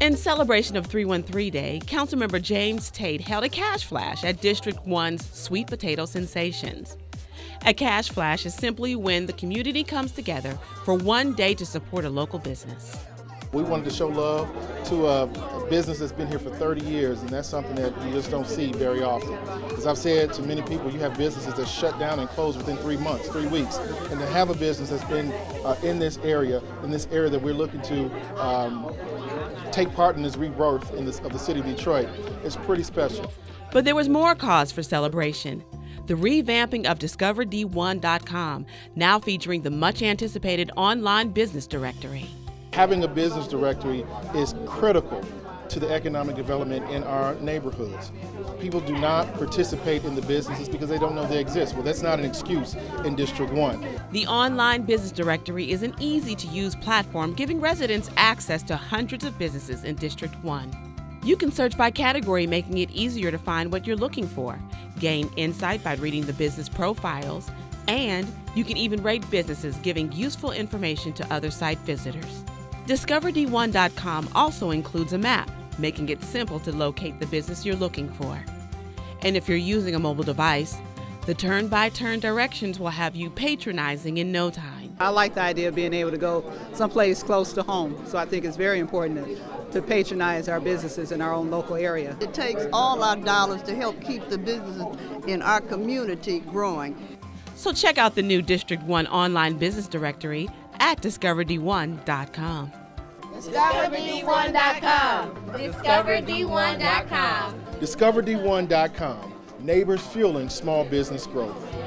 In celebration of 313 Day, Councilmember James Tate held a cash flash at District 1's Sweet Potato Sensations. A cash flash is simply when the community comes together for one day to support a local business. We wanted to show love to a business that's been here for 30 years, and that's something that you just don't see very often. As I've said to many people, you have businesses that shut down and close within 3 months, 3 weeks. And to have a business that's been in this area that we're looking to take part in this rebirth of the city of Detroit, is pretty special. But there was more cause for celebration. The revamping of DiscoverD1.com, now featuring the much-anticipated online business directory. Having a business directory is critical to the economic development in our neighborhoods. People do not participate in the businesses because they don't know they exist. Well, that's not an excuse in District 1. The online business directory is an easy-to-use platform giving residents access to hundreds of businesses in District 1. You can search by category, making it easier to find what you're looking for, gain insight by reading the business profiles, and you can even rate businesses, giving useful information to other site visitors. DiscoverD1.com also includes a map, making it simple to locate the business you're looking for. And if you're using a mobile device, the turn-by-turn directions will have you patronizing in no time. I like the idea of being able to go someplace close to home, so I think it's very important to patronize our businesses in our own local area. It takes all our dollars to help keep the businesses in our community growing. So check out the new District 1 online business directory at DiscoverD1.com. DiscoverD1.com. DiscoverD1.com. DiscoverD1.com. Neighbors fueling small business growth.